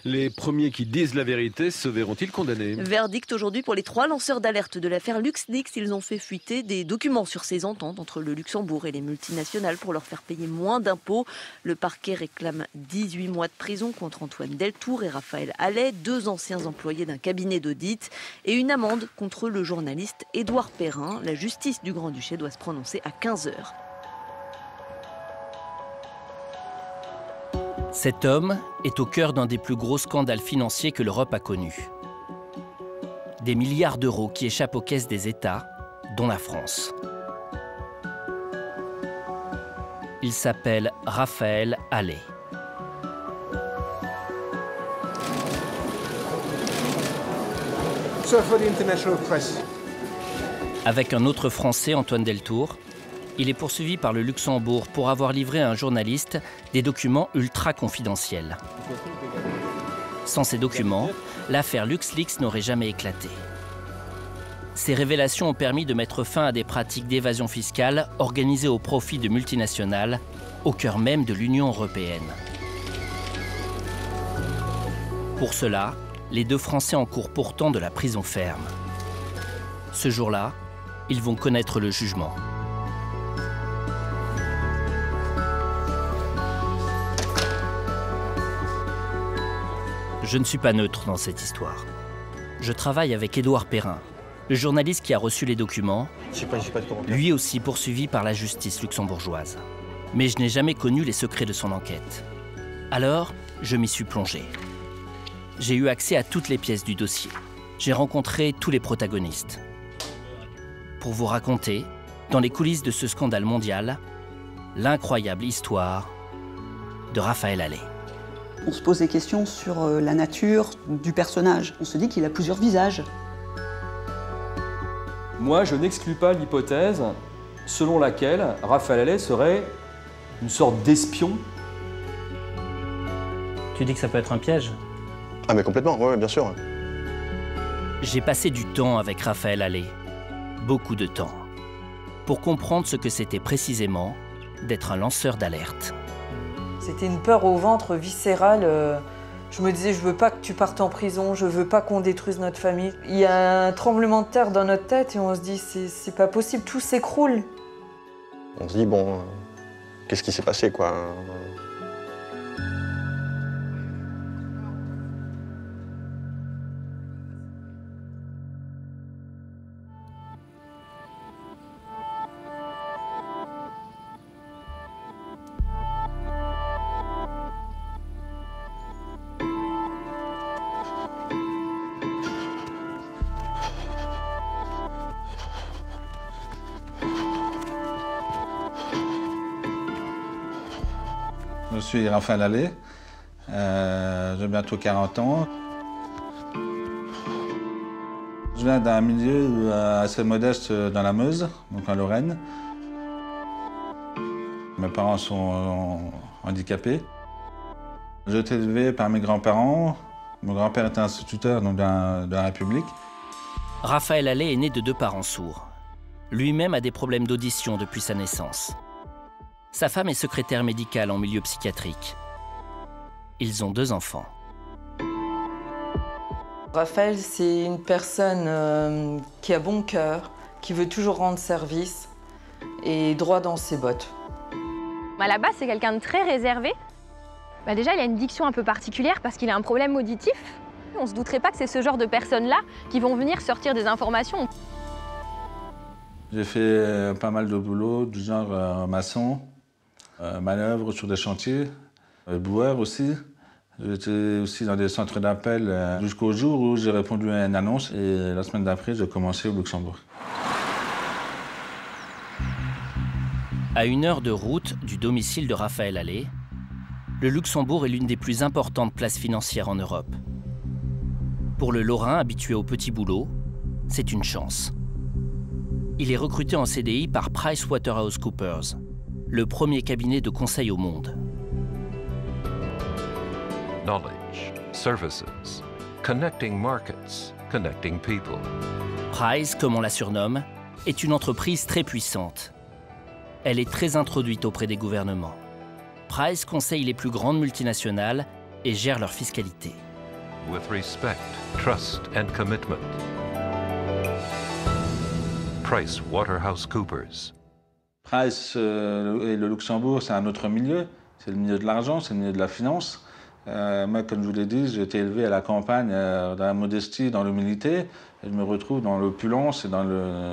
Les premiers qui disent la vérité se verront-ils condamnés? Verdict aujourd'hui pour les 3 lanceurs d'alerte de l'affaire LuxLeaks. Ils ont fait fuiter des documents sur ces ententes entre le Luxembourg et les multinationales pour leur faire payer moins d'impôts. Le parquet réclame 18 mois de prison contre Antoine Deltour et Raphaël Allais, 2 anciens employés d'un cabinet d'audit, et une amende contre le journaliste Édouard Perrin. La justice du Grand-Duché doit se prononcer à 15h. Cet homme est au cœur d'un des plus gros scandales financiers que l'Europe a connus. Des milliards d'euros qui échappent aux caisses des États, dont la France. Il s'appelle Raphaël Allais. Avec un autre Français, Antoine Deltour, il est poursuivi par le Luxembourg pour avoir livré à un journaliste des documents ultra confidentiels. Sans ces documents, l'affaire LuxLeaks n'aurait jamais éclaté. Ces révélations ont permis de mettre fin à des pratiques d'évasion fiscale organisées au profit de multinationales, au cœur même de l'Union européenne. Pour cela, les 2 Français encourent pourtant de la prison ferme. Ce jour-là, ils vont connaître le jugement. Je ne suis pas neutre dans cette histoire. Je travaille avec Édouard Perrin, le journaliste qui a reçu les documents, lui aussi poursuivi par la justice luxembourgeoise. Mais je n'ai jamais connu les secrets de son enquête. Alors, je m'y suis plongé. J'ai eu accès à toutes les pièces du dossier. J'ai rencontré tous les protagonistes. Pour vous raconter, dans les coulisses de ce scandale mondial, l'incroyable histoire de Raphaël Allais. On se pose des questions sur la nature du personnage. On se dit qu'il a plusieurs visages. Moi, je n'exclus pas l'hypothèse selon laquelle Raphaël Allais serait une sorte d'espion. Tu dis que ça peut être un piège? Ah mais complètement, ouais, bien sûr. J'ai passé du temps avec Raphaël Allais, beaucoup de temps, pour comprendre ce que c'était précisément d'être un lanceur d'alerte. C'était une peur au ventre viscérale. Je me disais, je veux pas que tu partes en prison, je veux pas qu'on détruise notre famille. Il y a un tremblement de terre dans notre tête et on se dit, c'est pas possible, tout s'écroule. On se dit, bon, qu'est-ce qui s'est passé, quoi? Je suis Raphaël Allais, j'ai bientôt 40 ans. Je viens d'un milieu assez modeste dans la Meuse, donc en Lorraine. Mes parents sont handicapés. J'ai été élevé par mes grands-parents. Mon grand-père était instituteur donc, de la République. Raphaël Allais est né de 2 parents sourds. Lui-même a des problèmes d'audition depuis sa naissance. Sa femme est secrétaire médicale en milieu psychiatrique. Ils ont 2 enfants. Raphaël, c'est une personne qui a bon cœur, qui veut toujours rendre service et droit dans ses bottes. À la base, c'est quelqu'un de très réservé. Déjà, il a une diction un peu particulière parce qu'il a un problème auditif. On ne se douterait pas que c'est ce genre de personnes-là qui vont venir sortir des informations. J'ai fait pas mal de boulot, du genre maçon, manœuvre sur des chantiers, boueur aussi. J'étais aussi dans des centres d'appel jusqu'au jour où j'ai répondu à une annonce et la semaine d'après, j'ai commencé au Luxembourg. À 1 heure de route du domicile de Raphaël Allais, le Luxembourg est l'une des plus importantes places financières en Europe. Pour le Lorrain habitué au petit boulot, c'est une chance. Il est recruté en CDI par PricewaterhouseCoopers, le premier cabinet de conseil au monde. Knowledge, services, connecting markets, connecting people. Price, comme on la surnomme, est une entreprise très puissante. Elle est très introduite auprès des gouvernements. Price conseille les plus grandes multinationales et gère leur fiscalité. with respect, trust, and commitment. PricewaterhouseCoopers. Price et le Luxembourg, c'est un autre milieu. C'est le milieu de l'argent, c'est le milieu de la finance. Moi, comme je vous l'ai dit, j'ai été élevé à la campagne, dans la modestie, dans l'humilité. Et je me retrouve dans l'opulence et dans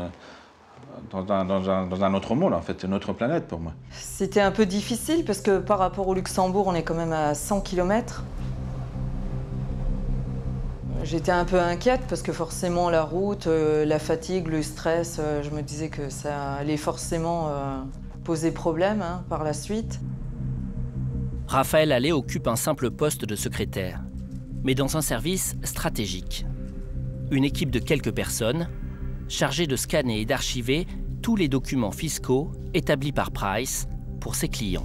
un autre monde, en fait, une autre planète pour moi. C'était un peu difficile parce que par rapport au Luxembourg, on est quand même à 100 km. J'étais un peu inquiète parce que forcément la route, la fatigue, le stress, je me disais que ça allait forcément poser problème par la suite. Raphaël Allais occupe un simple poste de secrétaire, mais dans un service stratégique. Une équipe de quelques personnes chargée de scanner et d'archiver tous les documents fiscaux établis par Price pour ses clients.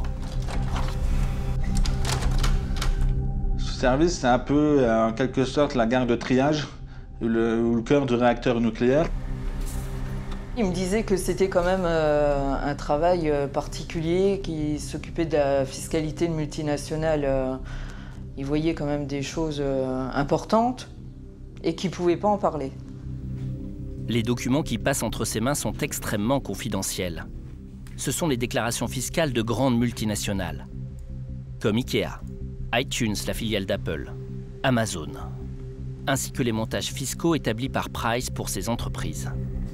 Ce service, c'est un peu, en quelque sorte, la gare de triage, ou le cœur du réacteur nucléaire. Il me disait que c'était quand même un travail particulier, qui s'occupait de la fiscalité de multinationales. Il voyait quand même des choses importantes et qu'il ne pouvait pas en parler. Les documents qui passent entre ses mains sont extrêmement confidentiels. Ce sont les déclarations fiscales de grandes multinationales, comme Ikea, iTunes, la filiale d'Apple, Amazon, ainsi que les montages fiscaux établis par Price pour ces entreprises.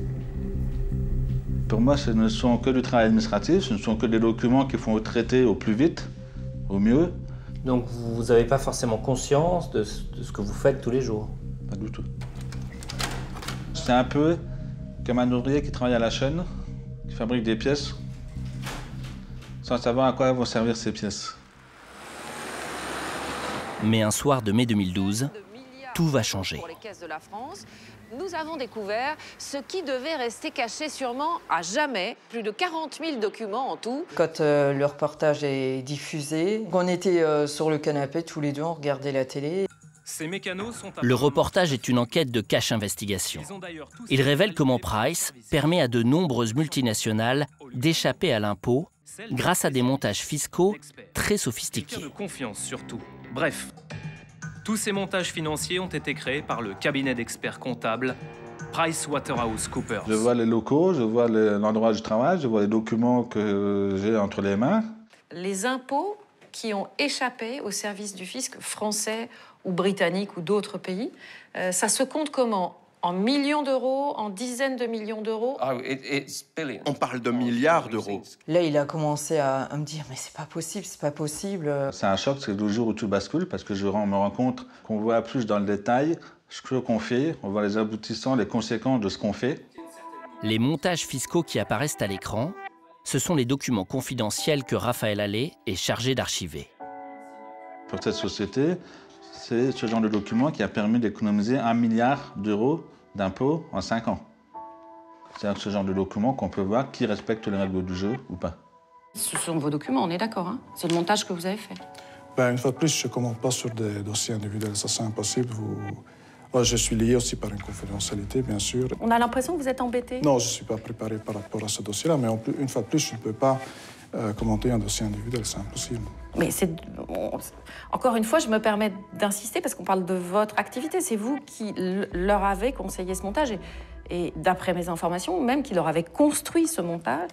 Pour moi, ce ne sont que du travail administratif, ce ne sont que des documents qu'il faut traiter au plus vite, au mieux. Donc vous n'avez pas forcément conscience de ce que vous faites tous les jours? Pas du tout. C'est un peu comme un ouvrier qui travaille à la chaîne, qui fabrique des pièces, sans savoir à quoi vont servir ces pièces. Mais un soir de mai 2012, tout va changer. Pour les caisses de la France, nous avons découvert ce qui devait rester caché sûrement à jamais, plus de 40 000 documents en tout. Quand le reportage est diffusé, on était sur le canapé tous les deux, on regardait la télé. Le reportage est une enquête de Cash Investigation. Il révèle comment Price permet à de nombreuses multinationales d'échapper à l'impôt grâce à des montages fiscaux très sophistiqués. De confiance surtout. Bref, tous ces montages financiers ont été créés par le cabinet d'experts comptables PricewaterhouseCoopers. Je vois les locaux, je vois l'endroit où je travaille, je vois les documents que j'ai entre les mains. Les impôts qui ont échappé au service du fisc français ou britannique ou d'autres pays, ça se compte comment? En millions d'euros, en dizaines de millions d'euros? On parle de milliards d'euros. Là, il a commencé à me dire « mais c'est pas possible, c'est pas possible ». C'est un choc, c'est le jour où tout bascule, parce que je me rends compte qu'on voit plus dans le détail ce qu'on fait, on voit les aboutissants, les conséquences de ce qu'on fait. Les montages fiscaux qui apparaissent à l'écran, ce sont les documents confidentiels que Raphaël Allais est chargé d'archiver. Pour cette société, c'est ce genre de document qui a permis d'économiser 1 milliard d'euros d'impôts en 5 ans. C'est-à-dire ce genre de document qu'on peut voir qui respecte les règles du jeu ou pas. Ce sont vos documents, on est d'accord, hein? C'est le montage que vous avez fait. Une fois de plus, je ne commente pas sur des dossiers individuels, ça c'est impossible. Je suis lié aussi par une confidentialité, bien sûr. On a l'impression que vous êtes embêté? Non, je ne suis pas préparé par rapport à ce dossier-là, mais une fois de plus, je ne peux pas commenter un dossier individuel, c'est impossible. Mais encore une fois, je me permets d'insister parce qu'on parle de votre activité. C'est vous qui leur avez conseillé ce montage et d'après mes informations, même qui leur avez construit ce montage.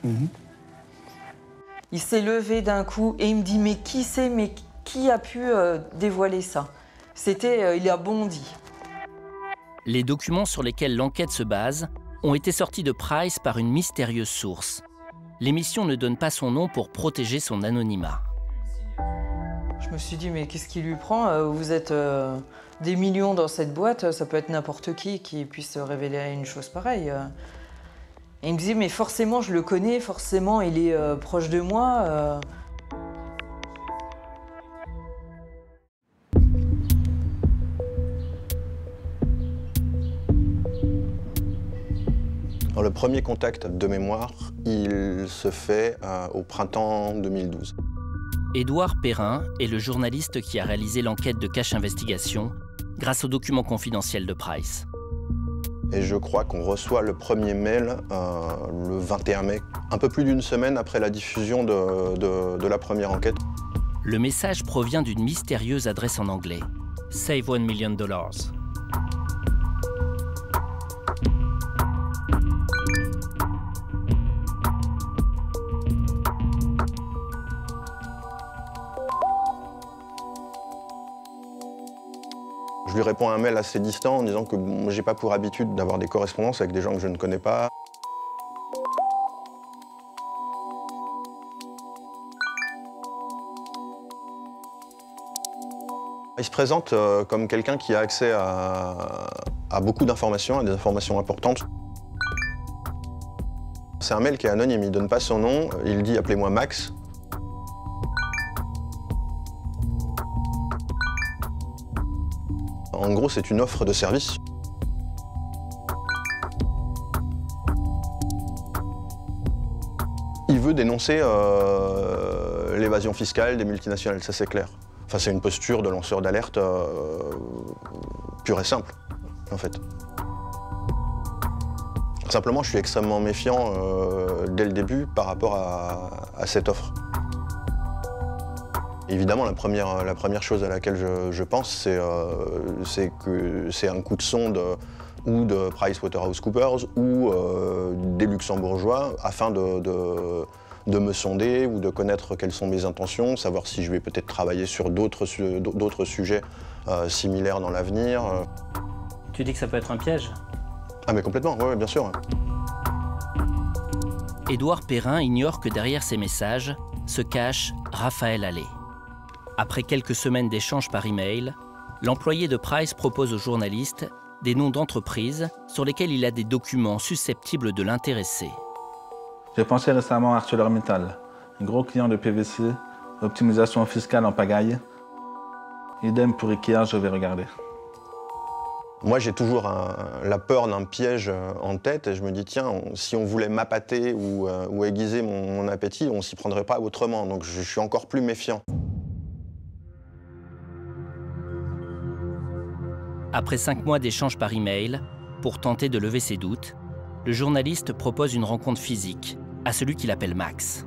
Il s'est levé d'un coup et il me dit « mais qui c'est, mais qui a pu dévoiler ça ?» il a bondi. Les documents sur lesquels l'enquête se base ont été sortis de Price par une mystérieuse source. L'émission ne donne pas son nom pour protéger son anonymat. Je me suis dit, mais qu'est-ce qui lui prend? Vous êtes des millions dans cette boîte, ça peut être n'importe qui puisse révéler une chose pareille. Et il me disait, mais forcément, je le connais, forcément, il est proche de moi. Alors, le premier contact de mémoire, il se fait au printemps 2012. Édouard Perrin est le journaliste qui a réalisé l'enquête de Cash Investigation grâce aux documents confidentiels de Price. Et je crois qu'on reçoit le premier mail le 21 mai, un peu plus d'une semaine après la diffusion de la première enquête. Le message provient d'une mystérieuse adresse en anglais, Save $1 million. Je lui réponds à un mail assez distant en disant que bon, j'ai pas pour habitude d'avoir des correspondances avec des gens que je ne connais pas. Il se présente comme quelqu'un qui a accès à beaucoup d'informations, à des informations importantes. C'est un mail qui est anonyme, il ne donne pas son nom, il dit « appelez-moi Max ». En gros, c'est une offre de service. Il veut dénoncer l'évasion fiscale des multinationales, ça c'est clair. Enfin, c'est une posture de lanceur d'alerte pure et simple, en fait. Simplement, je suis extrêmement méfiant dès le début par rapport à cette offre. Évidemment, la première chose à laquelle je pense, c'est que c'est un coup de sonde ou de PricewaterhouseCoopers ou des Luxembourgeois afin de me sonder ou de connaître quelles sont mes intentions, savoir si je vais peut-être travailler sur d'autres sujets similaires dans l'avenir. Tu dis que ça peut être un piège? Ah mais complètement, oui, bien sûr. Édouard Perrin ignore que derrière ces messages se cache Raphaël Allais. Après quelques semaines d'échanges par email, l'employé de Price propose aux journalistes des noms d'entreprises sur lesquels il a des documents susceptibles de l'intéresser. J'ai pensé récemment à ArcelorMittal, un gros client de PVC, optimisation fiscale en pagaille. Idem pour Ikea, je vais regarder. Moi, j'ai toujours la peur d'un piège en tête et je me dis, tiens, si on voulait m'appâter ou aiguiser mon appétit, on s'y prendrait pas autrement. Donc je suis encore plus méfiant. Après 5 mois d'échanges par email, pour tenter de lever ses doutes, le journaliste propose une rencontre physique à celui qu'il appelle Max.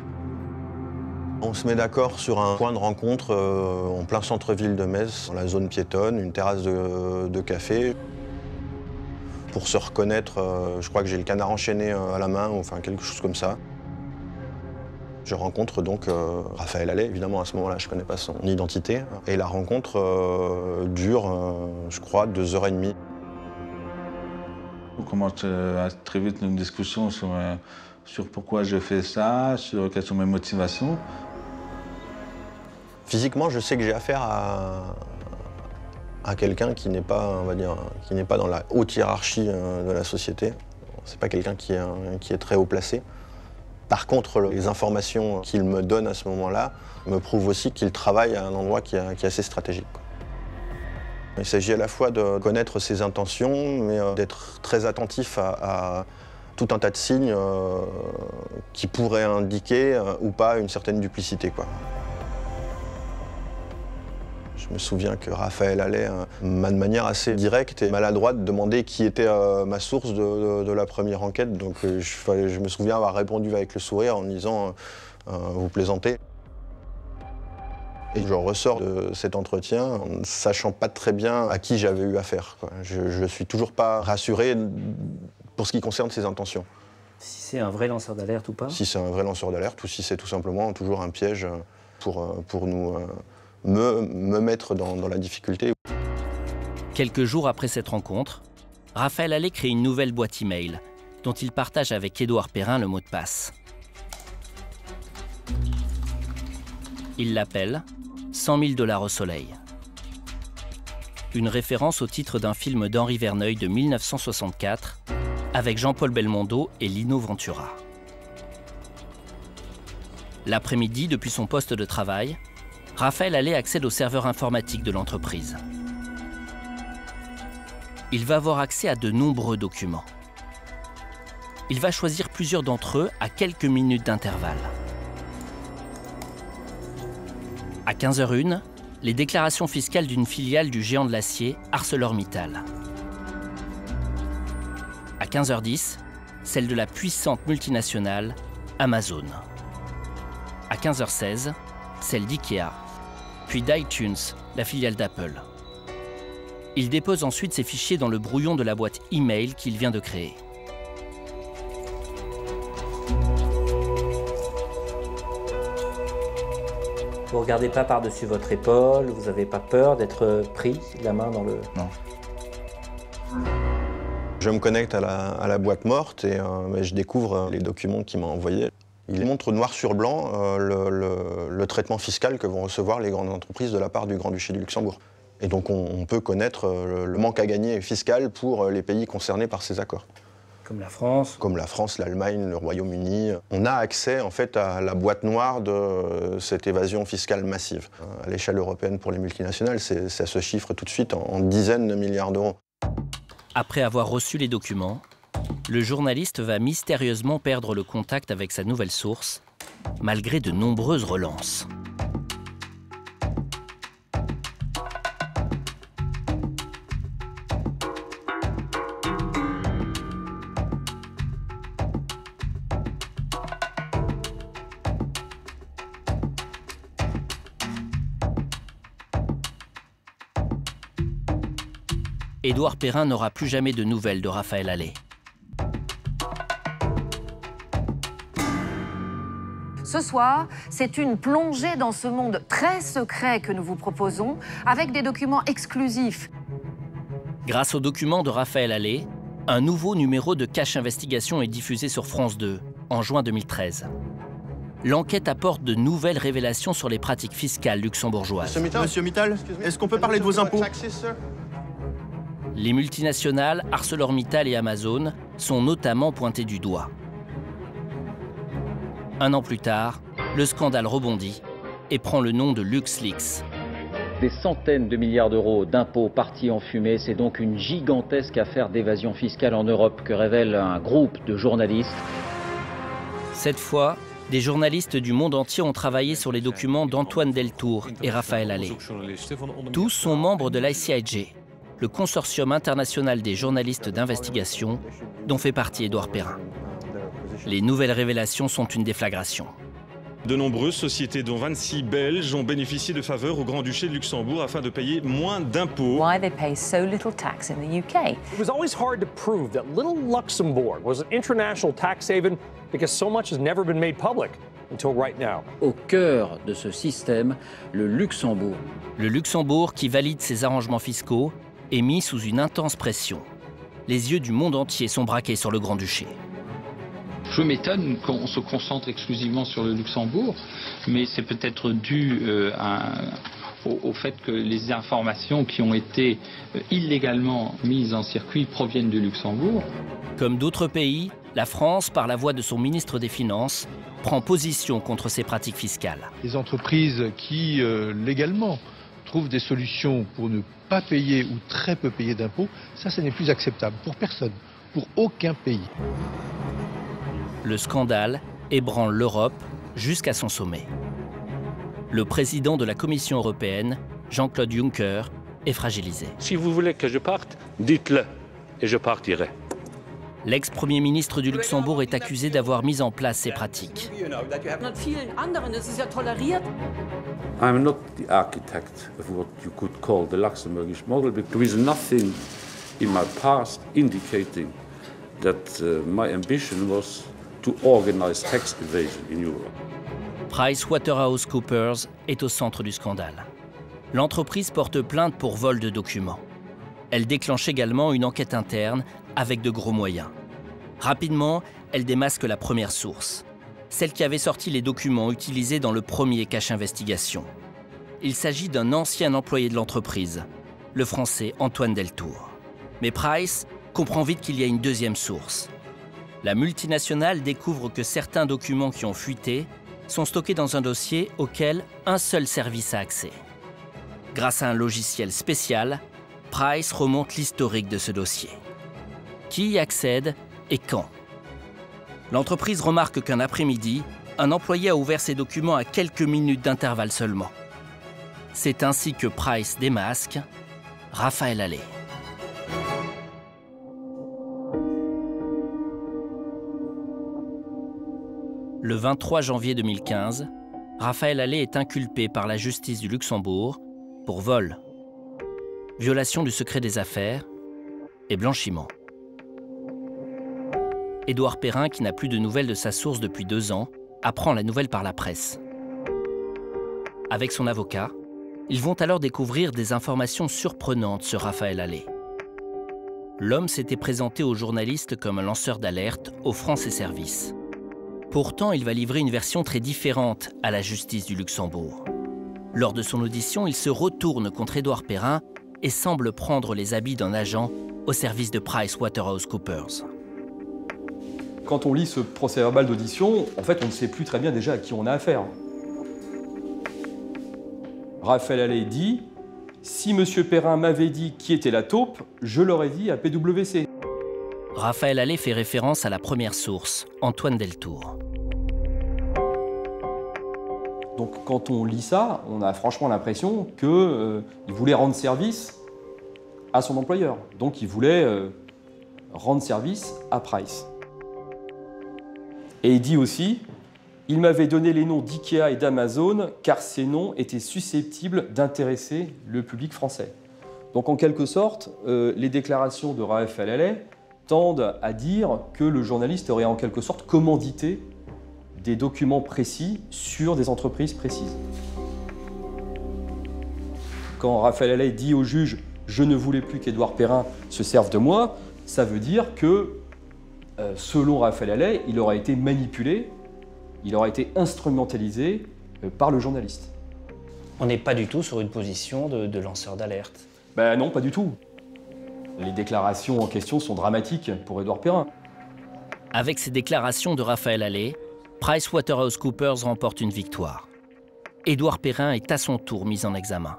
On se met d'accord sur un point de rencontre en plein centre-ville de Metz, dans la zone piétonne, une terrasse de café. Pour se reconnaître, je crois que j'ai le canard enchaîné à la main, ou enfin quelque chose comme ça. Je rencontre donc Raphaël Allais, évidemment à ce moment-là je ne connais pas son identité. Et la rencontre dure, je crois, 2h30. On commence très vite une discussion sur pourquoi je fais ça, sur quelles sont mes motivations. Physiquement, je sais que j'ai affaire à quelqu'un qui n'est pas, on va dire, qui n'est pas dans la haute hiérarchie de la société. C'est pas quelqu'un qui est très haut placé. Par contre, les informations qu'il me donne à ce moment-là me prouvent aussi qu'il travaille à un endroit qui est assez stratégique. Il s'agit à la fois de connaître ses intentions, mais d'être très attentif à tout un tas de signes qui pourraient indiquer ou pas une certaine duplicité, quoi. Je me souviens que Raphaël Allais m'a de manière assez directe et maladroite demandé qui était ma source de la première enquête. Donc je me souviens avoir répondu avec le sourire en disant « vous plaisantez ». Et je ressors de cet entretien en ne sachant pas très bien à qui j'avais eu affaire, quoi. Je ne suis toujours pas rassuré pour ce qui concerne ses intentions. Si c'est un vrai lanceur d'alerte ou pas? Si c'est un vrai lanceur d'alerte ou si c'est tout simplement toujours un piège pour nous... me mettre dans la difficulté. Quelques jours après cette rencontre, Raphaël Allais crée une nouvelle boîte email dont il partage avec Édouard Perrin le mot de passe. Il l'appelle « 100 000 $ au soleil ». Une référence au titre d'un film d'Henri Verneuil de 1964 avec Jean-Paul Belmondo et Lino Ventura. L'après-midi, depuis son poste de travail, Raphaël Allais accède au serveur informatique de l'entreprise. Il va avoir accès à de nombreux documents. Il va choisir plusieurs d'entre eux à quelques minutes d'intervalle. À 15h01, les déclarations fiscales d'une filiale du géant de l'acier ArcelorMittal. À 15h10, celle de la puissante multinationale Amazon. À 15h16, celle d'IKEA, puis d'iTunes, la filiale d'Apple. Il dépose ensuite ses fichiers dans le brouillon de la boîte email qu'il vient de créer. Vous ne regardez pas par-dessus votre épaule, vous n'avez pas peur d'être pris la main dans le... Non. Je me connecte à la boîte morte et je découvre les documents qu'il m'a envoyés. Il montre noir sur blanc le traitement fiscal que vont recevoir les grandes entreprises de la part du Grand-Duché du Luxembourg. Et donc on peut connaître le manque à gagner fiscal pour les pays concernés par ces accords. Comme la France. Comme la France, l'Allemagne, le Royaume-Uni. On a accès en fait à la boîte noire de cette évasion fiscale massive. À l'échelle européenne pour les multinationales, ça se chiffre tout de suite en dizaines de milliards d'euros. Après avoir reçu les documents, le journaliste va mystérieusement perdre le contact avec sa nouvelle source, malgré de nombreuses relances. Édouard Perrin n'aura plus jamais de nouvelles de Raphaël Allais. Ce soir, c'est une plongée dans ce monde très secret que nous vous proposons, avec des documents exclusifs. Grâce aux documents de Raphaël Allais, un nouveau numéro de Cache Investigation est diffusé sur France 2, en juin 2013. L'enquête apporte de nouvelles révélations sur les pratiques fiscales luxembourgeoises. Monsieur Mittal, est-ce qu'on peut parler de vos impôts? Les multinationales ArcelorMittal et Amazon sont notamment pointées du doigt. Un an plus tard, le scandale rebondit et prend le nom de LuxLeaks. Des centaines de milliards d'euros d'impôts partis en fumée, c'est donc une gigantesque affaire d'évasion fiscale en Europe que révèle un groupe de journalistes. Cette fois, des journalistes du monde entier ont travaillé sur les documents d'Antoine Deltour et Raphaël Allais. Tous sont membres de l'ICIJ, le consortium international des journalistes d'investigation, dont fait partie Édouard Perrin. Les nouvelles révélations sont une déflagration. De nombreuses sociétés, dont 26 belges, ont bénéficié de faveurs au Grand-Duché de Luxembourg afin de payer moins d'impôts. Why they pay so little tax in the UK. It was always hard to prove that little Luxembourg was an international tax haven because so much has never been made public until right now. Au cœur de ce système, le Luxembourg. Le Luxembourg qui valide ses arrangements fiscaux est mis sous une intense pression. Les yeux du monde entier sont braqués sur le Grand-Duché. Je m'étonne qu'on se concentre exclusivement sur le Luxembourg, mais c'est peut-être dû au fait que les informations qui ont été illégalement mises en circuit proviennent du Luxembourg. Comme d'autres pays, la France, par la voix de son ministre des Finances, prend position contre ces pratiques fiscales. Les entreprises qui, légalement, trouvent des solutions pour ne pas payer ou très peu payer d'impôts, ça n'est plus acceptable pour personne, pour aucun pays. Le scandale ébranle l'Europe jusqu'à son sommet. Le président de la Commission européenne, Jean-Claude Juncker, est fragilisé. Si vous voulez que je parte, dites-le et je partirai. L'ex-premier ministre du Luxembourg est accusé d'avoir mis en place ces pratiques. I'm not the architect of what you could call the Luxembourgish model, but there is nothing in my past indicating that my ambition was to organize tax evasion in Europe. PricewaterhouseCoopers est au centre du scandale. L'entreprise porte plainte pour vol de documents. Elle déclenche également une enquête interne avec de gros moyens. Rapidement, elle démasque la première source, celle qui avait sorti les documents utilisés dans le premier Cache Investigation. Il s'agit d'un ancien employé de l'entreprise, le Français Antoine Deltour. Mais Price comprend vite qu'il y a une deuxième source. La multinationale découvre que certains documents qui ont fuité sont stockés dans un dossier auquel un seul service a accès. Grâce à un logiciel spécial, Price remonte l'historique de ce dossier. Qui y accède et quand? L'entreprise remarque qu'un après-midi, un employé a ouvert ses documents à quelques minutes d'intervalle seulement. C'est ainsi que Price démasque Raphaël Allais. Le 23 janvier 2015, Raphaël Allais est inculpé par la justice du Luxembourg pour vol. violation du secret des affaires et blanchiment. Édouard Perrin, qui n'a plus de nouvelles de sa source depuis 2 ans, apprend la nouvelle par la presse. Avec son avocat, ils vont alors découvrir des informations surprenantes sur Raphaël Allais. L'homme s'était présenté aux journalistes comme un lanceur d'alerte, offrant ses services. Pourtant, il va livrer une version très différente à la justice du Luxembourg. Lors de son audition, il se retourne contre Édouard Perrin et semble prendre les habits d'un agent au service de PricewaterhouseCoopers. Quand on lit ce procès-verbal d'audition, en fait, on ne sait plus très bien déjà à qui on a affaire. Raphaël Allais dit « Si M. Perrin m'avait dit qui était la taupe, je l'aurais dit à PwC ». Raphaël Allais fait référence à la première source, Antoine Deltour. Donc quand on lit ça, on a franchement l'impression qu'il voulait rendre service à son employeur. Donc il voulait rendre service à Price. Et il dit aussi « Il m'avait donné les noms d'IKEA et d'Amazon car ces noms étaient susceptibles d'intéresser le public français. » Donc en quelque sorte, les déclarations de Raphaël Allais tendent à dire que le journaliste aurait en quelque sorte commandité des documents précis sur des entreprises précises. Quand Raphaël Allais dit au juge « Je ne voulais plus qu'Édouard Perrin se serve de moi », ça veut dire que, selon Raphaël Allais, il aurait été manipulé, il aurait été instrumentalisé par le journaliste. On n'est pas du tout sur une position de lanceur d'alerte. Ben non, pas du tout. Les déclarations en question sont dramatiques pour Édouard Perrin. Avec ces déclarations de Raphaël Allais, PricewaterhouseCoopers remporte une victoire. Édouard Perrin est à son tour mis en examen.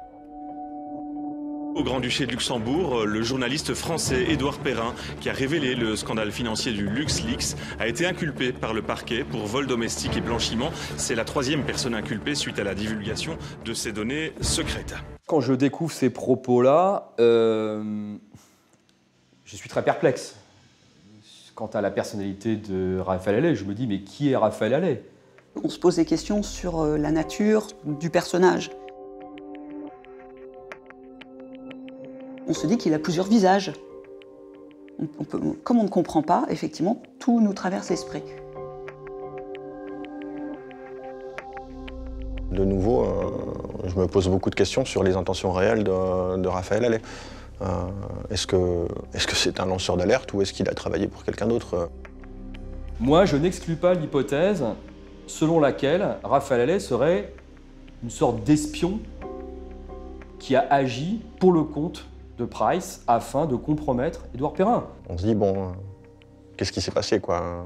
Au Grand-Duché de Luxembourg, le journaliste français Édouard Perrin, qui a révélé le scandale financier du LuxLeaks, a été inculpé par le parquet pour vol domestique et blanchiment. C'est la 3e personne inculpée suite à la divulgation de ces données secrètes. Quand je découvre ces propos-là, je suis très perplexe. Quant à la personnalité de Raphaël Allais, je me dis, mais qui est Raphaël Allais? On se pose des questions sur la nature du personnage. On se dit qu'il a plusieurs visages. Comme on ne comprend pas, effectivement, tout nous traverse l'esprit. De nouveau, je me pose beaucoup de questions sur les intentions réelles de Raphaël Allais. Est-ce que c'est un lanceur d'alerte ou est-ce qu'il a travaillé pour quelqu'un d'autre? Moi, je n'exclus pas l'hypothèse selon laquelle Raphaël Allais serait une sorte d'espion qui a agi pour le compte de Price afin de compromettre Édouard Perrin. On se dit, bon, qu'est-ce qui s'est passé, quoi?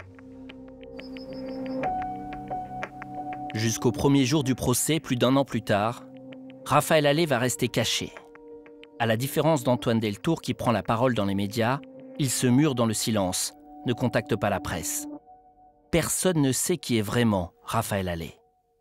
Jusqu'au premier jour du procès, plus d'1 an plus tard, Raphaël Allais va rester caché. À la différence d'Antoine Deltour qui prend la parole dans les médias, il se mure dans le silence, ne contacte pas la presse. Personne ne sait qui est vraiment Raphaël Allais.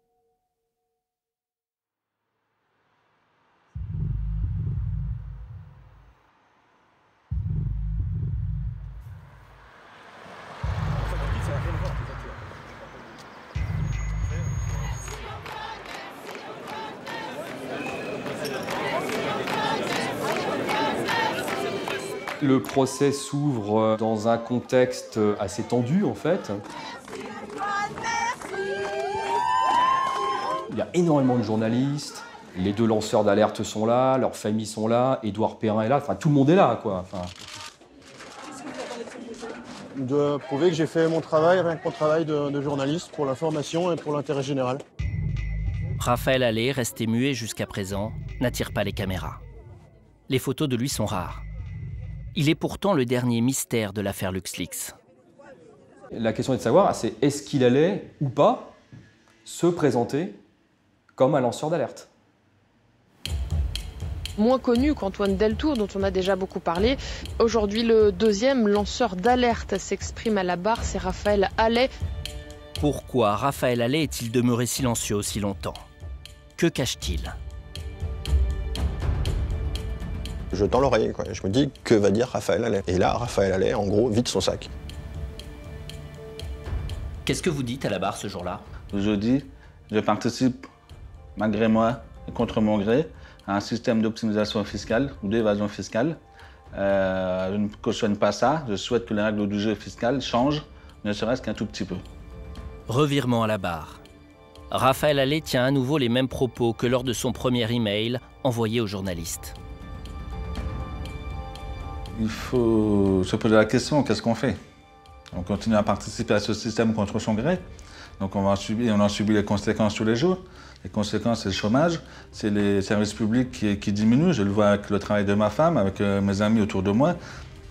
Le procès s'ouvre dans un contexte assez tendu, en fait. Il y a énormément de journalistes, les 2 lanceurs d'alerte sont là, leurs familles sont là, Édouard Perrin est là, enfin tout le monde est là, quoi. Enfin... De prouver que j'ai fait mon travail, rien que mon travail de journaliste, pour l'information et pour l'intérêt général. Raphaël Allais, resté muet jusqu'à présent, n'attire pas les caméras. Les photos de lui sont rares. Il est pourtant le dernier mystère de l'affaire LuxLeaks. La question est de savoir, c'est est-ce qu'il allait ou pas se présenter comme un lanceur d'alerte? Moins connu qu'Antoine Deltour, dont on a déjà beaucoup parlé. Aujourd'hui, le 2e lanceur d'alerte s'exprime à la barre, c'est Raphaël Allais. Pourquoi Raphaël Allais est-il demeuré silencieux aussi longtemps? Que cache-t-il? Je tends l'oreille, quoi. Je me dis, que va dire Raphaël Allais? Et là, Raphaël Allais, en gros, vide son sac. Qu'est-ce que vous dites à la barre ce jour-là? Je dis, je participe, malgré moi et contre mon gré, à un système d'optimisation fiscale ou d'évasion fiscale. Je ne cautionne pas ça. Je souhaite que les règles du jeu fiscal changent, ne serait-ce qu'un tout petit peu. Revirement à la barre. Raphaël Allais tient à nouveau les mêmes propos que lors de son premier email envoyé aux journalistes. Il faut se poser la question, qu'est-ce qu'on fait? On continue à participer à ce système contre son gré. Donc on en subit les conséquences tous les jours. Les conséquences, c'est le chômage, c'est les services publics qui diminuent. Je le vois avec le travail de ma femme, avec mes amis autour de moi.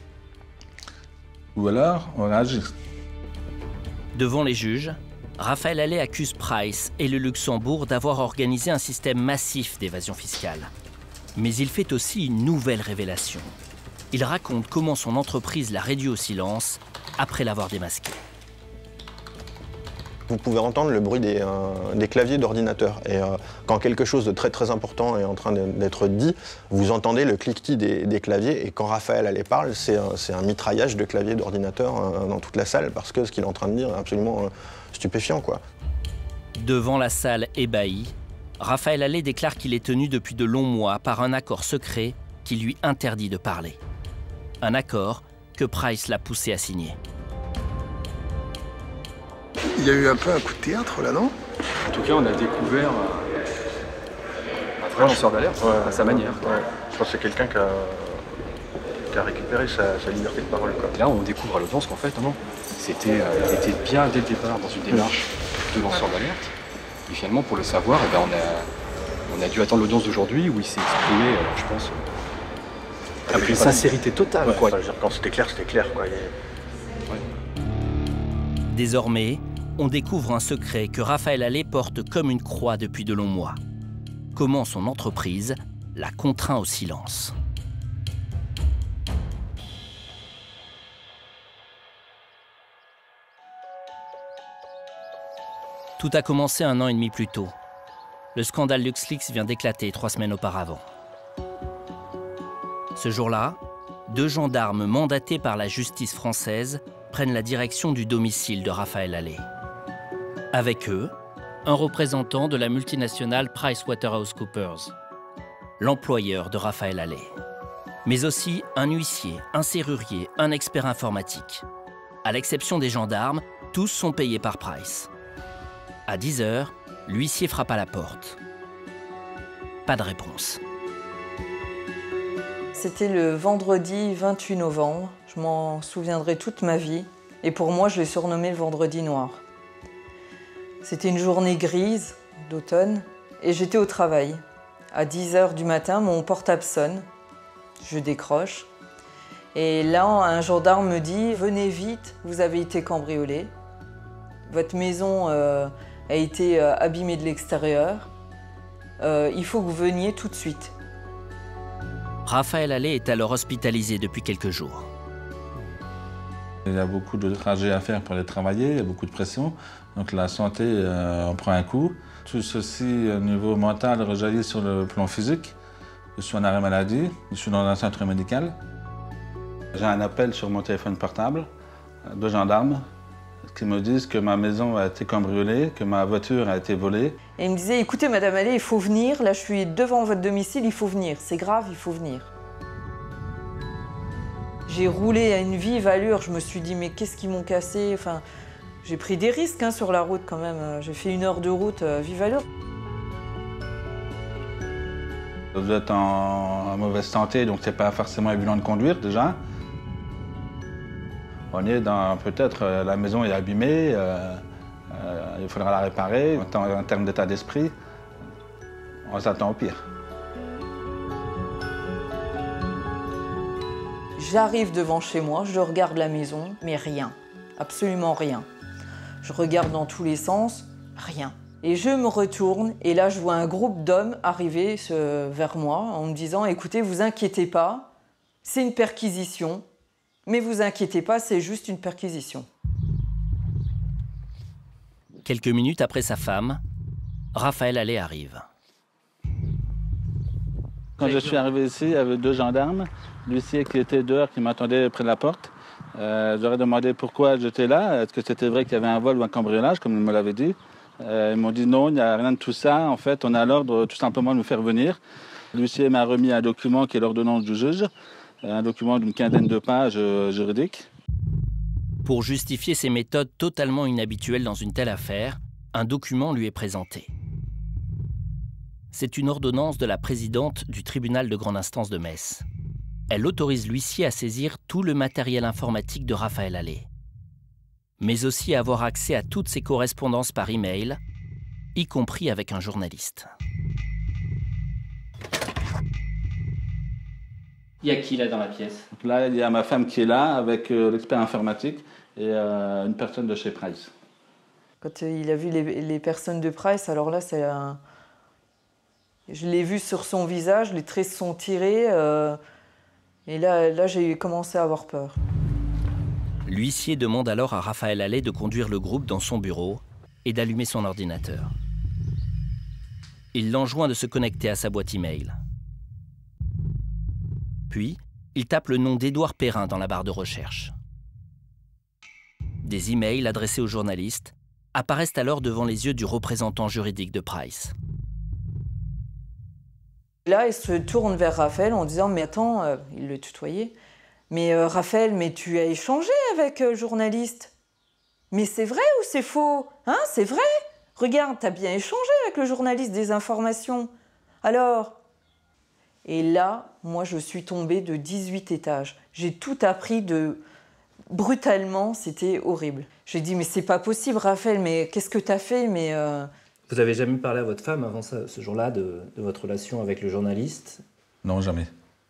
Ou alors, on réagit. Devant les juges, Raphaël Allais accuse Price et le Luxembourg d'avoir organisé un système massif d'évasion fiscale. Mais il fait aussi une nouvelle révélation. Il raconte comment son entreprise l'a réduit au silence après l'avoir démasqué. Vous pouvez entendre le bruit des claviers d'ordinateur. Et quand quelque chose de très très important est en train d'être dit, vous entendez le cliquetis des claviers. Et quand Raphaël Allais parle, c'est un mitraillage de claviers d'ordinateur dans toute la salle, parce que ce qu'il est en train de dire est absolument stupéfiant, quoi. Devant la salle ébahie, Raphaël Allais déclare qu'il est tenu depuis de longs mois par un accord secret qui lui interdit de parler. Un accord que Price l'a poussé à signer. Il y a eu un peu un coup de théâtre là, non? En tout cas, on a découvert un vrai lanceur d'alerte à sa manière. Ouais. Je pense que c'est quelqu'un qui a récupéré sa liberté de parole, quoi. Là, on découvre à l'audience qu'en fait, non, il était bien dès le départ dans une démarche de lanceur d'alerte. Et finalement, pour le savoir, eh ben, on a dû attendre l'audience d'aujourd'hui où il s'est exprimé, je pense, avec une sincérité totale. Ouais, quoi. Quand c'était clair, quoi. Désormais, on découvre un secret que Raphaël Allais porte comme une croix depuis de longs mois. Comment son entreprise l'a contraint au silence. Tout a commencé 1 an et demi plus tôt. Le scandale LuxLeaks vient d'éclater 3 semaines auparavant. Ce jour-là, 2 gendarmes mandatés par la justice française prennent la direction du domicile de Raphaël Allais. Avec eux, un représentant de la multinationale PricewaterhouseCoopers, l'employeur de Raphaël Allais. Mais aussi un huissier, un serrurier, un expert informatique. À l'exception des gendarmes, tous sont payés par Price. À 10 h, l'huissier frappe à la porte. Pas de réponse. C'était le vendredi 28 novembre. Je m'en souviendrai toute ma vie. Et pour moi, je l'ai surnommé le vendredi noir. C'était une journée grise d'automne et j'étais au travail. À 10 h du matin, mon portable sonne. Je décroche. Et là, un gendarme me dit « Venez vite, vous avez été cambriolé. Votre maison a été abîmée de l'extérieur. Il faut que vous veniez tout de suite. » Raphaël Allais est alors hospitalisé depuis quelques jours. Il y a beaucoup de trajets à faire pour aller travailler, il y a beaucoup de pression. Donc la santé en prend un coup. Tout ceci, au niveau mental, rejaillit sur le plan physique. Je suis en arrêt maladie, je suis dans un centre médical. J'ai un appel sur mon téléphone portable de gendarmes qui me disent que ma maison a été cambriolée, que ma voiture a été volée. Et il me disait « Écoutez, Madame Allais, il faut venir. Là, je suis devant votre domicile, il faut venir. C'est grave, il faut venir. » J'ai roulé à une vive allure. Je me suis dit « Mais qu'est-ce qu'ils m'ont cassé ?» Enfin, j'ai pris des risques sur la route quand même. J'ai fait 1 heure de route vive allure. Vous êtes en mauvaise santé, donc c'est pas forcément évident de conduire déjà. On est dans peut-être la maison est abîmée, il faudra la réparer. En termes d'état d'esprit, on s'attend au pire. J'arrive devant chez moi, je regarde la maison, mais rien, absolument rien. Je regarde dans tous les sens, rien. Et je me retourne et là je vois un groupe d'hommes arriver vers moi en me disant « Écoutez, vous inquiétez pas, c'est une perquisition. Mais vous inquiétez pas, c'est juste une perquisition. » Quelques minutes après sa femme, Raphaël Allais arrive. Quand je suis arrivé ici, il y avait 2 gendarmes, l'huissier qui était dehors, qui m'attendait près de la porte. Je leur ai demandé pourquoi j'étais là, est-ce que c'était vrai qu'il y avait un vol ou un cambriolage, comme ils me l'avaient dit. Ils m'ont dit non, il n'y a rien de tout ça. En fait, on a l'ordre tout simplement de nous faire venir L'huissier m'a remis un document qui est l'ordonnance du juge, un document d'une quinzaine de pages juridiques. Pour justifier ses méthodes totalement inhabituelles dans une telle affaire, un document lui est présenté. C'est une ordonnance de la présidente du tribunal de grande instance de Metz. Elle autorise l'huissier à saisir tout le matériel informatique de Raphaël Allais, mais aussi à avoir accès à toutes ses correspondances par email, y compris avec un journaliste. Il y a qui là dans la pièce? Là, il y a ma femme qui est là avec l'expert informatique et une personne de chez Price. Quand il a vu les personnes de Price, alors là, c'est un... Je l'ai vu sur son visage, les traits se sont tirés. Et là j'ai commencé à avoir peur. L'huissier demande alors à Raphaël Allais de conduire le groupe dans son bureau et d'allumer son ordinateur. Il l'enjoint de se connecter à sa boîte email. Puis, il tape le nom d'Édouard Perrin dans la barre de recherche. Des emails adressés aux journalistes apparaissent alors devant les yeux du représentant juridique de Price. Là, il se tourne vers Raphaël en disant « Mais attends, il le tutoyait. Mais Raphaël, mais tu as échangé avec le journaliste. Mais c'est vrai ou c'est faux? Hein, c'est vrai? Regarde, t'as bien échangé avec le journaliste des informations. Alors ?» Et là, moi, je suis tombée de 18 étages. J'ai tout appris brutalement, c'était horrible. J'ai dit « Mais c'est pas possible, Raphaël, mais qu'est-ce que t'as fait? » Mais Vous avez jamais parlé à votre femme avant ça, ce jour-là de votre relation avec le journaliste? Non, jamais.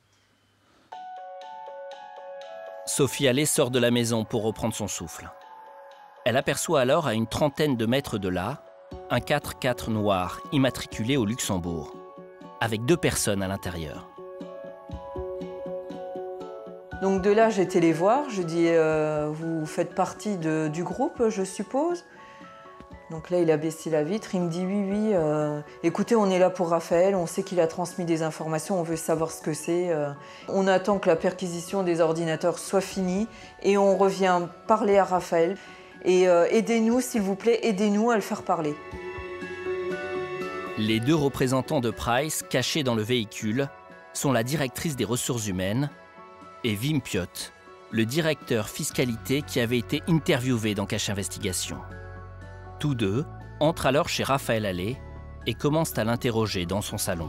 Sophie Allais sort de la maison pour reprendre son souffle. Elle aperçoit alors à une trentaine de mètres de là un 4x4 noir immatriculé au Luxembourg, avec 2 personnes à l'intérieur. Donc de là, j'étais les voir. Je dis vous faites partie du groupe, je suppose. Donc là, il a baissé la vitre, il me dit oui, écoutez, on est là pour Raphaël, on sait qu'il a transmis des informations, on veut savoir ce que c'est. On attend que la perquisition des ordinateurs soit finie et on revient parler à Raphaël. Et aidez-nous, s'il vous plaît, aidez-nous à le faire parler. Les 2 représentants de Price, cachés dans le véhicule, sont la directrice des ressources humaines et Wim Piot, le directeur fiscalité qui avait été interviewé dans Cache Investigation. Tous 2 entrent alors chez Raphaël Allais et commencent à l'interroger dans son salon.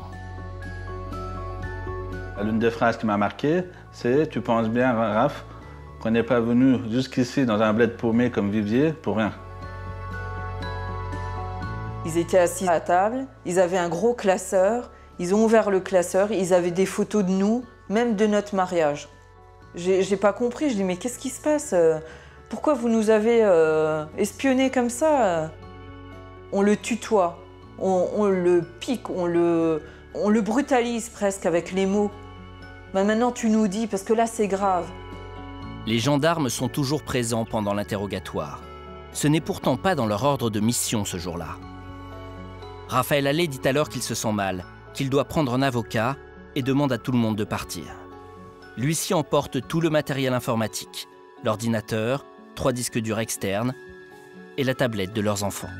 L'une des phrases qui m'a marqué, c'est « Tu penses bien, Raph, qu'on n'est pas venu jusqu'ici dans un bled paumé comme Vivier pour rien ». Ils étaient assis à table, ils avaient un gros classeur, ils ont ouvert le classeur, ils avaient des photos de nous, même de notre mariage. J'ai pas compris, je dis « Mais qu'est-ce qui se passe ? Pourquoi vous nous avez espionnés comme ça ?» On le tutoie, on le pique, on le brutalise presque avec les mots. Ben maintenant tu nous dis, parce que là c'est grave. Les gendarmes sont toujours présents pendant l'interrogatoire. Ce n'est pourtant pas dans leur ordre de mission ce jour-là. Raphaël Allais dit alors qu'il se sent mal, qu'il doit prendre un avocat et demande à tout le monde de partir. L'huissier emporte tout le matériel informatique, l'ordinateur, 3 disques durs externes et la tablette de leurs enfants.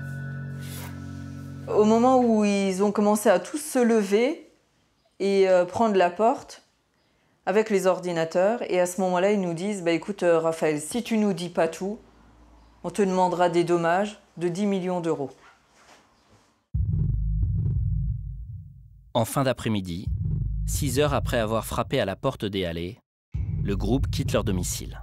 Au moment où ils ont commencé à tous se lever et prendre la porte avec les ordinateurs, et à ce moment-là, ils nous disent bah, « Écoute, Raphaël, si tu nous dis pas tout, on te demandera des dommages de 10 millions d'euros. » En fin d'après-midi, 6 heures après avoir frappé à la porte des Allais, le groupe quitte leur domicile.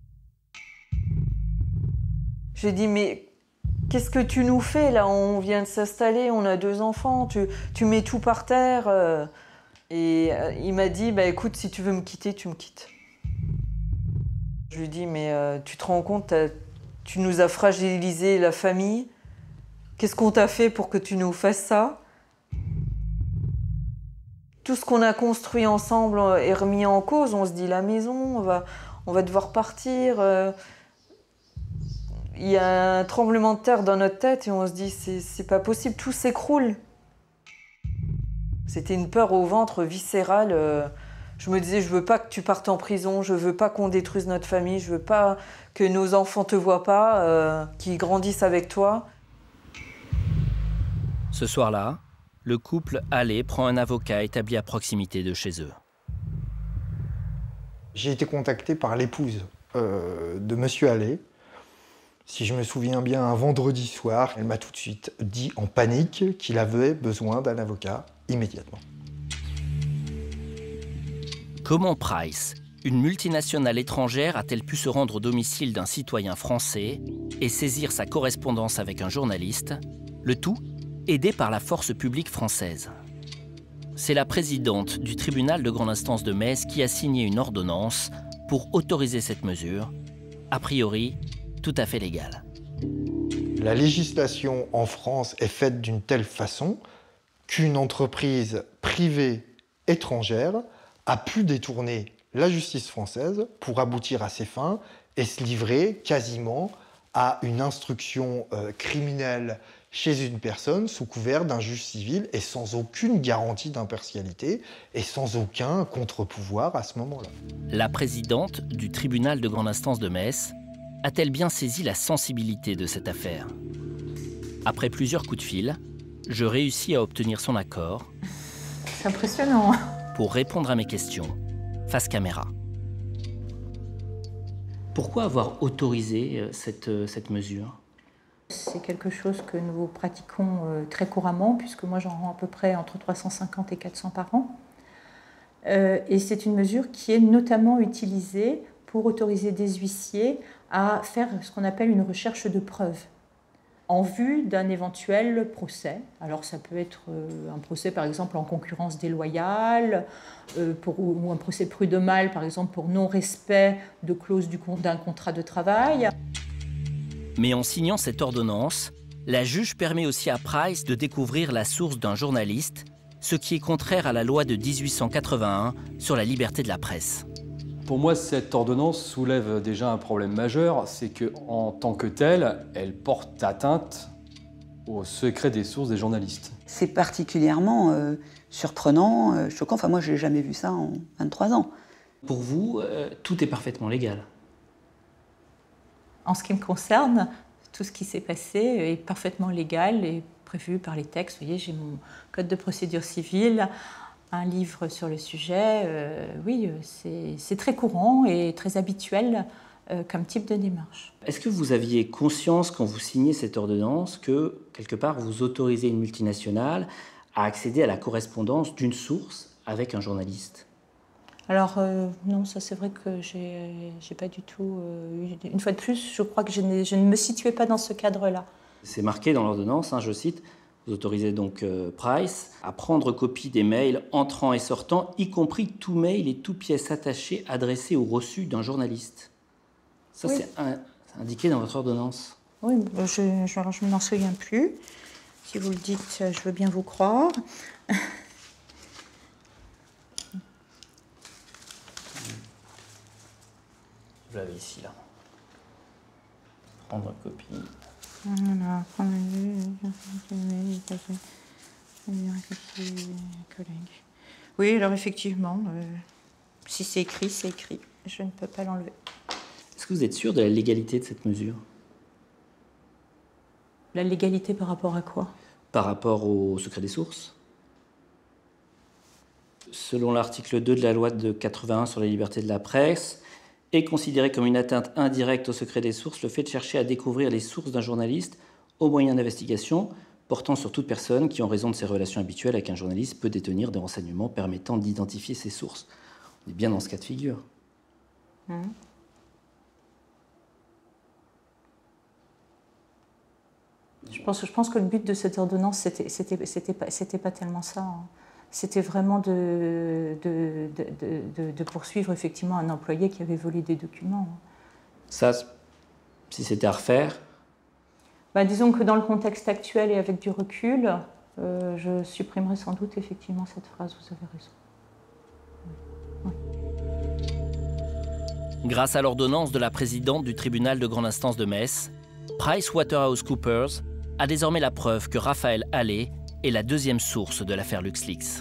J'ai dit, mais qu'est-ce que tu nous fais là? On vient de s'installer, on a 2 enfants, tu mets tout par terre. Et il m'a dit, bah, écoute, si tu veux me quitter, tu me quittes. Je lui ai dit, mais tu te rends compte, tu nous as fragilisé la famille. Qu'est-ce qu'on t'a fait pour que tu nous fasses ça? Tout ce qu'on a construit ensemble est remis en cause. On se dit, la maison, on va devoir partir. Il y a un tremblement de terre dans notre tête et on se dit, c'est pas possible, tout s'écroule. C'était une peur au ventre viscérale. Je me disais, je veux pas que tu partes en prison, je veux pas qu'on détruise notre famille, je veux pas que nos enfants te voient pas, qu'ils grandissent avec toi. Ce soir-là, le couple Allais prend un avocat établi à proximité de chez eux. J'ai été contacté par l'épouse de Monsieur Allais. Si je me souviens bien, un vendredi soir, elle m'a tout de suite dit en panique qu'il avait besoin d'un avocat immédiatement. Comment Price, une multinationale étrangère, a-t-elle pu se rendre au domicile d'un citoyen français et saisir sa correspondance avec un journaliste, le tout aidé par la force publique française? C'est la présidente du tribunal de grande instance de Metz qui a signé une ordonnance pour autoriser cette mesure, a priori tout à fait légale. La législation en France est faite d'une telle façon qu'une entreprise privée étrangère a pu détourner la justice française pour aboutir à ses fins et se livrer quasiment à une instruction criminelle chez une personne sous couvert d'un juge civil et sans aucune garantie d'impartialité et sans aucun contre-pouvoir à ce moment-là. La présidente du tribunal de grande instance de Metz a-t-elle bien saisi la sensibilité de cette affaire? Après plusieurs coups de fil, je réussis à obtenir son accord. C'est impressionnant. Pour répondre à mes questions, face caméra. Pourquoi avoir autorisé cette mesure? C'est quelque chose que nous pratiquons très couramment, puisque moi j'en rends à peu près entre 350 et 400 par an. Et c'est une mesure qui est notamment utilisée pour autoriser des huissiers à faire ce qu'on appelle une recherche de preuves en vue d'un éventuel procès. Alors ça peut être un procès par exemple en concurrence déloyale, ou un procès prud'homal par exemple pour non-respect de clauses d'un contrat de travail. Mais en signant cette ordonnance, la juge permet aussi à Price de découvrir la source d'un journaliste, ce qui est contraire à la loi de 1881 sur la liberté de la presse. Pour moi, cette ordonnance soulève déjà un problème majeur, c'est qu'en tant que telle, elle porte atteinte au secret des sources des journalistes. C'est particulièrement surprenant, choquant. Enfin, moi, je n'ai jamais vu ça en 23 ans. Pour vous, tout est parfaitement légal? En ce qui me concerne, tout ce qui s'est passé est parfaitement légal et prévu par les textes. Vous voyez, j'ai mon code de procédure civile, un livre sur le sujet. Oui, c'est très courant et très habituel comme type de démarche. Est-ce que vous aviez conscience, quand vous signez cette ordonnance, que, quelque part, vous autorisez une multinationale à accéder à la correspondance d'une source avec un journaliste? Alors, non, ça c'est vrai que j'ai pas du tout... une fois de plus, je crois que je ne me situais pas dans ce cadre-là. C'est marqué dans l'ordonnance, je cite, vous autorisez donc Price à prendre copie des mails entrants et sortants, y compris tout mail et toute pièce attachée adressée ou reçue d'un journaliste. Ça, oui. C'est indiqué dans votre ordonnance. Oui, je ne m'en souviens plus. Si vous le dites, je veux bien vous croire. Je l'avais ici, là. Prendre copie. Voilà, prendre oui, alors effectivement, si c'est écrit, c'est écrit. Je ne peux pas l'enlever. Est-ce que vous êtes sûr de la légalité de cette mesure? La légalité par rapport à quoi? Par rapport au secret des sources. Selon l'article 2 de la loi de 81 sur la liberté de la presse, est considéré comme une atteinte indirecte au secret des sources le fait de chercher à découvrir les sources d'un journaliste au moyen d'investigations portant sur toute personne qui, en raison de ses relations habituelles avec un journaliste, peut détenir des renseignements permettant d'identifier ses sources. On est bien dans ce cas de figure. Je pense que le but de cette ordonnance, c'était pas tellement ça. Hein. C'était vraiment de poursuivre effectivement un employé qui avait volé des documents. Ça, si c'était à refaire? Disons que dans le contexte actuel et avec du recul, je supprimerais sans doute effectivement cette phrase, vous avez raison. Ouais. Grâce à l'ordonnance de la présidente du tribunal de grande instance de Metz, PricewaterhouseCoopers a désormais la preuve que Raphaël Allais est la deuxième source de l'affaire LuxLeaks.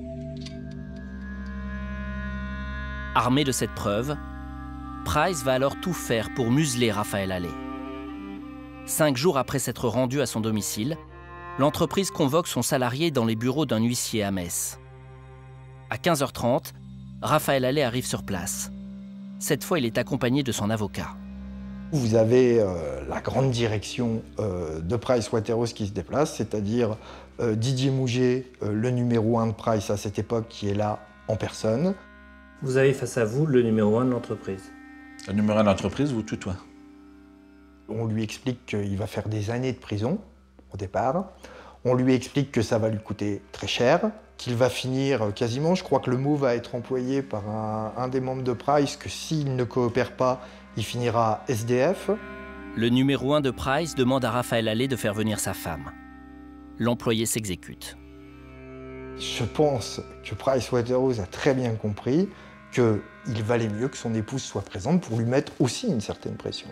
Armé de cette preuve, Price va alors tout faire pour museler Raphaël Allais. 5 jours après s'être rendu à son domicile, l'entreprise convoque son salarié dans les bureaux d'un huissier à Metz. À 15h30, Raphaël Allais arrive sur place. Cette fois, il est accompagné de son avocat. Vous avez la grande direction de Pricewaterhouse qui se déplace, c'est-à-dire Didier Mouget, le numéro 1 de Price à cette époque, qui est là en personne. Vous avez face à vous le numéro 1 de l'entreprise. Le numéro 1 de l'entreprise vous tutoie. On lui explique qu'il va faire des années de prison au départ. On lui explique que ça va lui coûter très cher, qu'il va finir quasiment, je crois que le mot va être employé par un des membres de Price, que s'il ne coopère pas, il finira SDF. Le numéro 1 de Price demande à Raphaël Allais de faire venir sa femme. L'employé s'exécute. Je pense que Pricewaterhouse a très bien compris qu'il valait mieux que son épouse soit présente pour lui mettre aussi une certaine pression.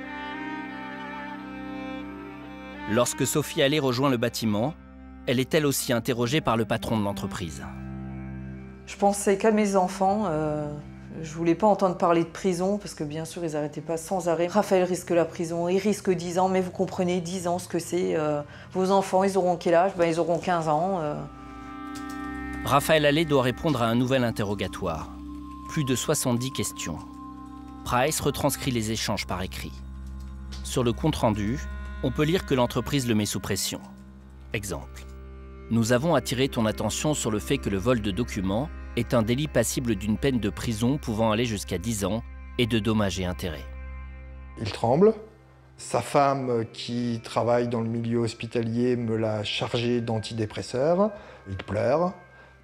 Lorsque Sophie Allais rejoint le bâtiment, elle est elle aussi interrogée par le patron de l'entreprise. Je pensais qu'à mes enfants. Je voulais pas entendre parler de prison, parce que bien sûr, ils n'arrêtaient pas sans arrêt. Raphaël risque la prison, il risque 10 ans, mais vous comprenez, 10 ans, ce que c'est. Vos enfants, ils auront quel âge? Ils auront 15 ans. Raphaël Allais doit répondre à un nouvel interrogatoire. Plus de 70 questions. Price retranscrit les échanges par écrit. Sur le compte-rendu, on peut lire que l'entreprise le met sous pression. Exemple. Nous avons attiré ton attention sur le fait que le vol de documents est un délit passible d'une peine de prison pouvant aller jusqu'à 10 ans et de dommages et intérêts. Il tremble. Sa femme, qui travaille dans le milieu hospitalier, me l'a chargé d'antidépresseurs. Il pleure.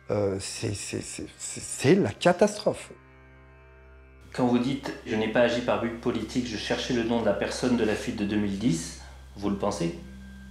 C'est la catastrophe. Quand vous dites « je n'ai pas agi par but politique, je cherchais le nom de la personne de la fuite de 2010 », vous le pensez?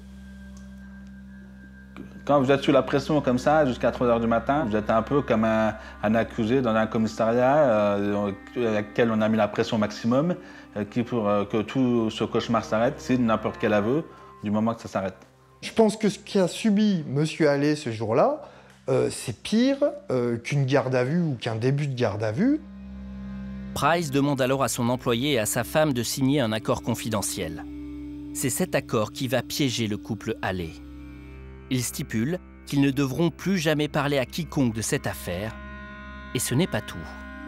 Quand vous êtes sous la pression comme ça, jusqu'à 3 h du matin, vous êtes un peu comme un accusé dans un commissariat à lequel on a mis la pression maximum, qui pour que tout ce cauchemar s'arrête, signe n'importe quel aveu, du moment que ça s'arrête. Je pense que ce qu'a subi M. Allais ce jour-là, c'est pire qu'une garde à vue ou qu'un début de garde à vue. Price demande alors à son employé et à sa femme de signer un accord confidentiel. C'est cet accord qui va piéger le couple Allais. Il stipule qu'ils ne devront plus jamais parler à quiconque de cette affaire. Et ce n'est pas tout.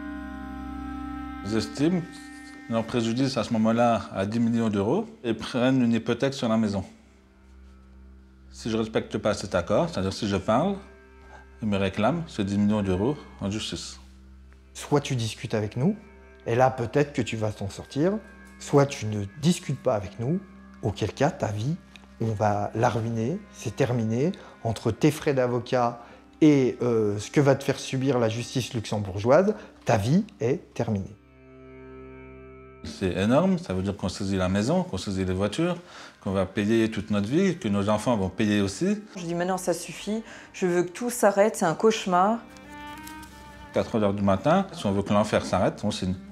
J'estime leur préjudice à ce moment-là à 10 millions d'euros et prennent une hypothèque sur la maison. Si je ne respecte pas cet accord, c'est-à-dire si je parle, ils me réclament ces 10 millions d'euros en justice. Soit tu discutes avec nous, et là peut-être que tu vas t'en sortir, soit tu ne discutes pas avec nous, auquel cas ta vie, on va la ruiner, c'est terminé, entre tes frais d'avocat et ce que va te faire subir la justice luxembourgeoise, ta vie est terminée. C'est énorme, ça veut dire qu'on saisit la maison, qu'on saisit les voitures, qu'on va payer toute notre vie, que nos enfants vont payer aussi. Je dis maintenant ça suffit, je veux que tout s'arrête, c'est un cauchemar. À 3 h du matin, si on veut que l'enfer s'arrête, on signe.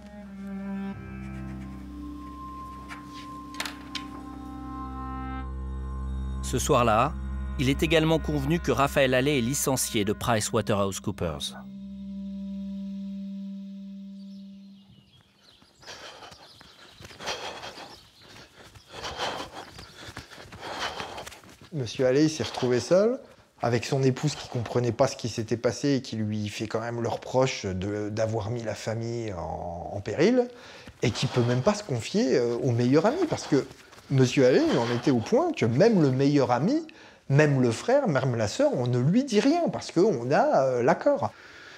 Ce soir-là, il est également convenu que Raphaël Allais est licencié de PricewaterhouseCoopers. Monsieur Allais s'est retrouvé seul, avec son épouse qui ne comprenait pas ce qui s'était passé et qui lui fait quand même le reproche d'avoir mis la famille en péril, et qui ne peut même pas se confier au meilleur ami, parce que Monsieur Allais, il en était au point que même le meilleur ami, même le frère, même la sœur, on ne lui dit rien, parce qu'on a l'accord.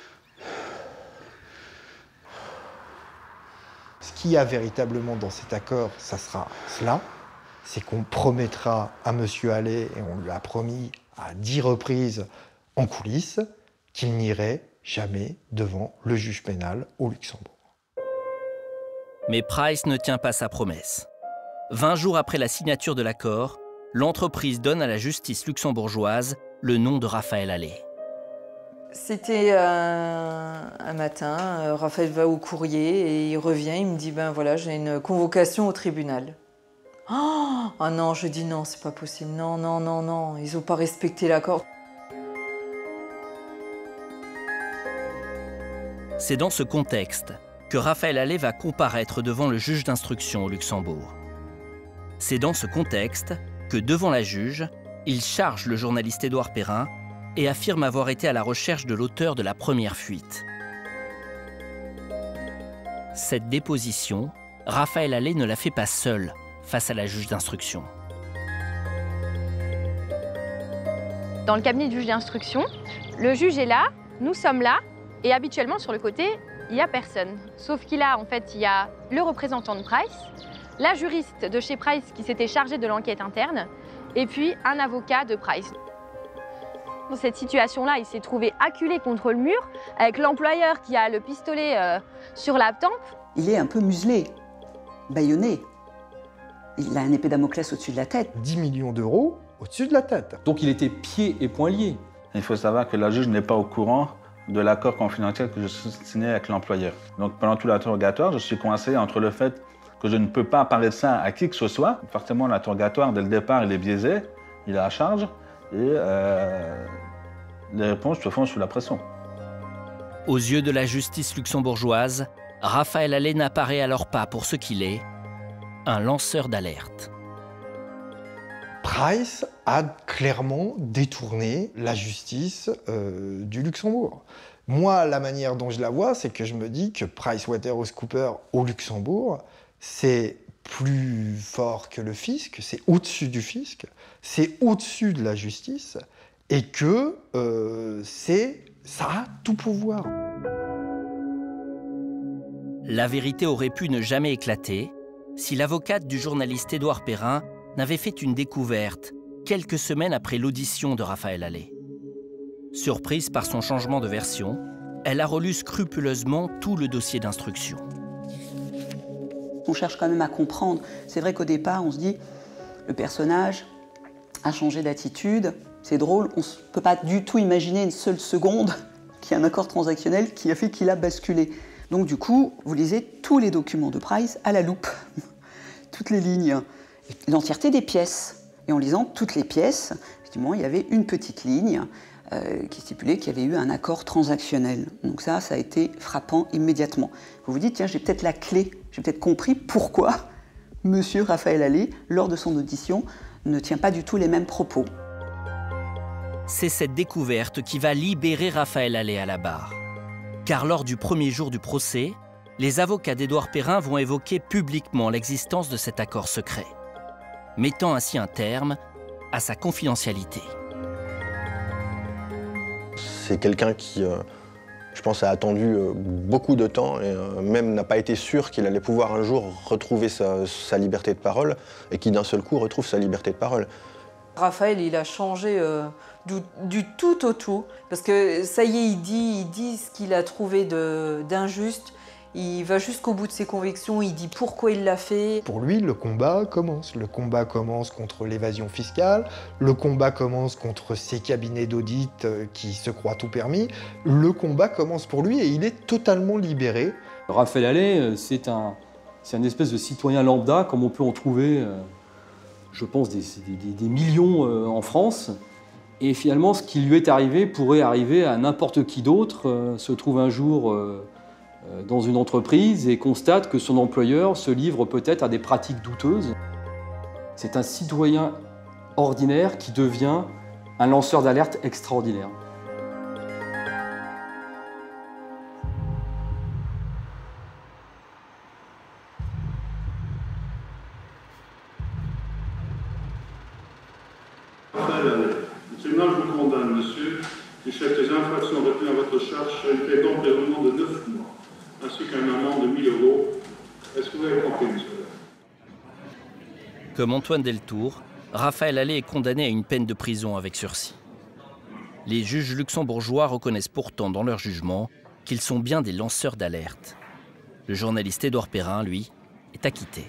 Ce qu'il y a véritablement dans cet accord, ça sera cela, c'est qu'on promettra à Monsieur Allais, et on lui a promis à 10 reprises en coulisses, qu'il n'irait jamais devant le juge pénal au Luxembourg. Mais Price ne tient pas sa promesse. 20 jours après la signature de l'accord, l'entreprise donne à la justice luxembourgeoise le nom de Raphaël Allais. C'était un matin, Raphaël va au courrier et il revient, il me dit « ben voilà, j'ai une convocation au tribunal ». Oh non, je dis non, c'est pas possible, non, non, non, non, ils n'ont pas respecté l'accord. C'est dans ce contexte que Raphaël Allais va comparaître devant le juge d'instruction au Luxembourg. C'est dans ce contexte que, devant la juge, Il charge le journaliste Édouard Perrin et affirme avoir été à la recherche de l'auteur de la première fuite. Cette déposition, Raphaël Allais ne la fait pas seul face à la juge d'instruction. Dans le cabinet du juge d'instruction, le juge est là, nous sommes là, et habituellement sur le côté, il n'y a personne. Sauf qu'il a, en fait, il y a le représentant de Price, la juriste de chez Price qui s'était chargée de l'enquête interne, et puis un avocat de Price. Dans cette situation-là, il s'est trouvé acculé contre le mur, avec l'employeur qui a le pistolet sur la tempe. Il est un peu muselé, bâillonné. Il a un épée Damoclès au-dessus de la tête. 10 millions d'euros au-dessus de la tête. Donc il était pieds et poings liés. Il faut savoir que la juge n'est pas au courant de l'accord confidentiel que je signais avec l'employeur. Donc pendant tout l'interrogatoire, je suis coincé entre le fait que je ne peux pas parler de ça à qui que ce soit. Forcément, l'interrogatoire, dès le départ, il est biaisé, il est à charge, et les réponses se font sous la pression. Aux yeux de la justice luxembourgeoise, Raphaël Allais n'apparaît alors pas pour ce qu'il est, un lanceur d'alerte. Price a clairement détourné la justice du Luxembourg. Moi, la manière dont je la vois, c'est que je me dis que PricewaterhouseCoopers au Luxembourg, c'est plus fort que le fisc, c'est au-dessus du fisc, c'est au-dessus de la justice, et que ça a tout pouvoir. La vérité aurait pu ne jamais éclater si l'avocate du journaliste Édouard Perrin n'avait fait une découverte quelques semaines après l'audition de Raphaël Allais. Surprise par son changement de version, elle a relu scrupuleusement tout le dossier d'instruction. On cherche quand même à comprendre. C'est vrai qu'au départ, on se dit, le personnage a changé d'attitude, c'est drôle, on ne peut pas du tout imaginer une seule seconde qu'il y a un accord transactionnel qui a fait qu'il a basculé. Donc du coup, vous lisez tous les documents de Price à la loupe, toutes les lignes, l'entièreté des pièces. Et en lisant toutes les pièces, effectivement, il y avait une petite ligne qui stipulait qu'il y avait eu un accord transactionnel. Donc ça a été frappant immédiatement. Vous vous dites, tiens, j'ai peut-être la clé, j'ai peut-être compris pourquoi M. Raphaël Allais, lors de son audition, ne tient pas du tout les mêmes propos. C'est cette découverte qui va libérer Raphaël Allais à la barre. Car lors du premier jour du procès, les avocats d'Édouard Perrin vont évoquer publiquement l'existence de cet accord secret, mettant ainsi un terme à sa confidentialité. C'est quelqu'un qui, je pense, a attendu beaucoup de temps et même n'a pas été sûr qu'il allait pouvoir un jour retrouver sa liberté de parole et qui d'un seul coup retrouve sa liberté de parole. Raphaël, il a changé du tout au tout, parce que ça y est, il dit ce qu'il a trouvé d'injuste. Il va jusqu'au bout de ses convictions, il dit pourquoi il l'a fait. Pour lui, le combat commence. Le combat commence contre l'évasion fiscale, le combat commence contre ces cabinets d'audit qui se croient tout permis. Le combat commence pour lui et il est totalement libéré. Raphaël Allais, c'est un espèce de citoyen lambda, comme on peut en trouver, je pense, des millions en France. Et finalement, ce qui lui est arrivé pourrait arriver à n'importe qui d'autre, se trouve un jour dans une entreprise et constate que son employeur se livre peut-être à des pratiques douteuses. C'est un citoyen ordinaire qui devient un lanceur d'alerte extraordinaire. Le tribunal vous condamne, monsieur, du fait des infractions retenues à votre charge sur une peine d'emprisonnement de 9 mois, ainsi qu'un amende de 1 000 €. Est-ce que vous avez compris, monsieur? Comme Antoine Deltour, Raphaël Allais est condamné à une peine de prison avec sursis. Les juges luxembourgeois reconnaissent pourtant dans leur jugement qu'ils sont bien des lanceurs d'alerte. Le journaliste Édouard Perrin, lui, est acquitté.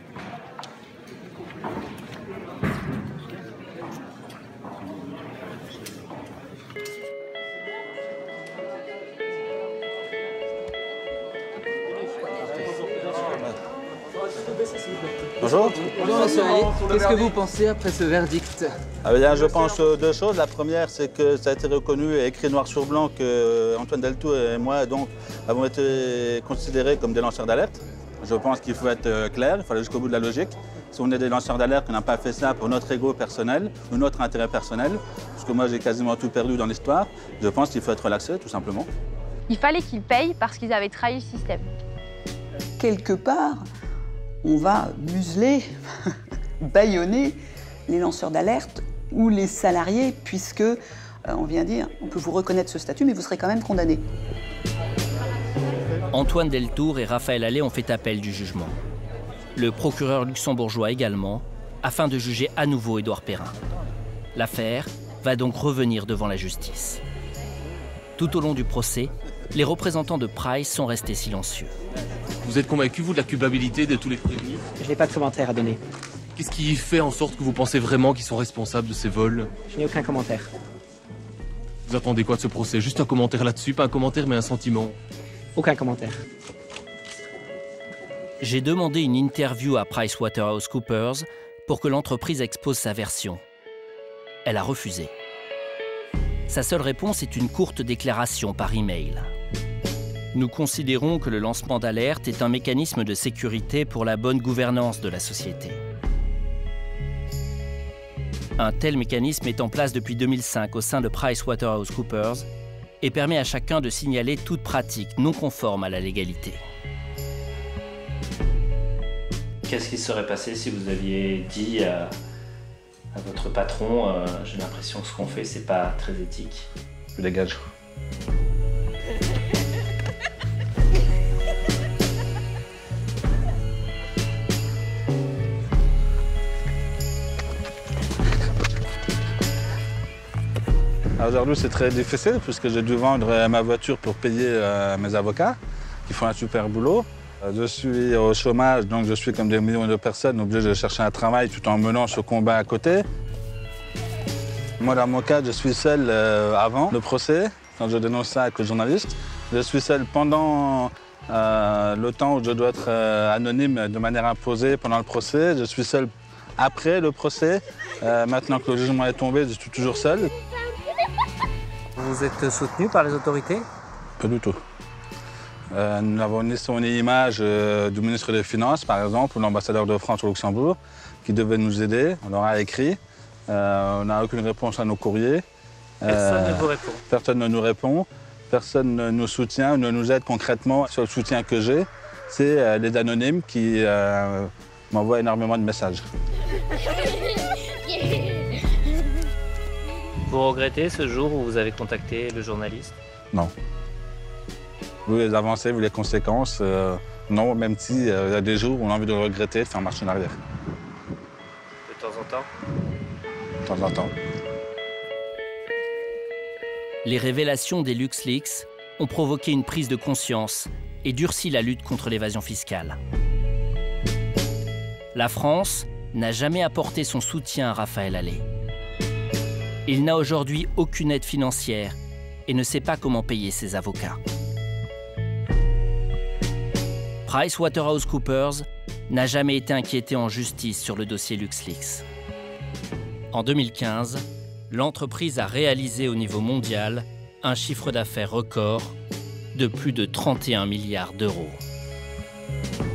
Bonjour. Bonjour monsieur Allais, qu'est-ce que vous pensez après ce verdict? Je pense deux choses. La première, c'est que ça a été reconnu et écrit noir sur blanc que Antoine Deltour et moi donc, avons été considérés comme des lanceurs d'alerte. Je pense qu'il faut être clair, il faut aller jusqu'au bout de la logique. Si on est des lanceurs d'alerte, on n'a pas fait ça pour notre ego personnel ou notre intérêt personnel, parce que moi j'ai quasiment tout perdu dans l'histoire, je pense qu'il faut être relaxé, tout simplement. Il fallait qu'ils payent parce qu'ils avaient trahi le système. Quelque part, on va museler, bâillonner les lanceurs d'alerte ou les salariés, puisque on vient dire, on peut vous reconnaître ce statut, mais vous serez quand même condamné. Antoine Deltour et Raphaël Allais ont fait appel du jugement. Le procureur luxembourgeois également, afin de juger à nouveau Édouard Perrin. L'affaire va donc revenir devant la justice. Tout au long du procès, les représentants de Price sont restés silencieux. Vous êtes convaincu, vous, de la culpabilité de tous les prévenus? Je n'ai pas de commentaire à donner. Qu'est-ce qui fait en sorte que vous pensez vraiment qu'ils sont responsables de ces vols? Je n'ai aucun commentaire. Vous attendez quoi de ce procès? Juste un commentaire là-dessus, pas un commentaire mais un sentiment? Aucun commentaire. J'ai demandé une interview à PricewaterhouseCoopers pour que l'entreprise expose sa version. Elle a refusé. Sa seule réponse est une courte déclaration par email. Nous considérons que le lancement d'alerte est un mécanisme de sécurité pour la bonne gouvernance de la société. Un tel mécanisme est en place depuis 2005 au sein de PricewaterhouseCoopers et permet à chacun de signaler toute pratique non conforme à la légalité. Qu'est-ce qui serait passé si vous aviez dit à votre patron j'ai l'impression que ce qu'on fait, c'est pas très éthique? Je dégage. Aujourd'hui, c'est très difficile puisque j'ai dû vendre ma voiture pour payer mes avocats qui font un super boulot. Je suis au chômage, donc je suis comme des millions de personnes obligé de chercher un travail tout en menant ce combat à côté. Moi, dans mon cas, je suis seul avant le procès, quand je dénonce ça avec le journaliste. Je suis seul pendant le temps où je dois être anonyme de manière imposée pendant le procès. Je suis seul après le procès. Maintenant que le jugement est tombé, je suis toujours seul. Vous êtes soutenu par les autorités? Pas du tout. Nous n'avons ni son ni image du ministre des Finances, par exemple, ou l'ambassadeur de France au Luxembourg, qui devait nous aider. On leur a écrit. On n'a aucune réponse à nos courriers. Personne ne vous répond? Personne ne nous répond. Personne ne nous soutient, ne nous aide concrètement. Le seul soutien que j'ai, c'est les anonymes qui m'envoient énormément de messages. Vous regrettez ce jour où vous avez contacté le journaliste? Non. Vu les avancées, vu les conséquences, non, même s'il y a des jours où on a envie de le regretter, de faire marche en arrière. De temps en temps? De temps en temps. Les révélations des LuxLeaks ont provoqué une prise de conscience et durci la lutte contre l'évasion fiscale. La France n'a jamais apporté son soutien à Raphaël Allais. Il n'a aujourd'hui aucune aide financière et ne sait pas comment payer ses avocats. PricewaterhouseCoopers n'a jamais été inquiété en justice sur le dossier LuxLeaks. En 2015, l'entreprise a réalisé au niveau mondial un chiffre d'affaires record de plus de 31 milliards d'euros.